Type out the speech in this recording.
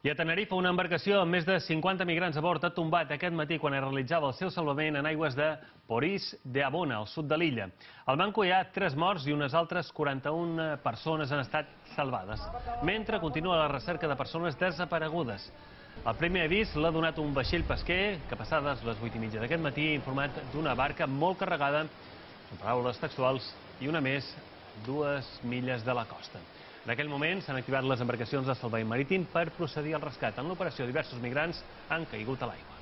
I a Tenerife, una embarcació amb més de 50 migrants a bord ha tombat aquest matí quan es realitzava el seu salvament en aigües de Porís de Abona, al sud de l'illa. Al manco hi ha 3 morts i unes altres 41 persones han estat salvades, mentre continua la recerca de persones desaparegudes. El primer avís l'ha donat un vaixell pesquer que, passades les 8:30 d'aquest matí, ha informat d'una barca molt carregada, en paraules textuals, i una més, 2 milles de la costa. En aquell moment s'han activat les embarcacions de salvament marítim per procedir al rescat. En l'operació, diversos migrants han caigut a l'aigua.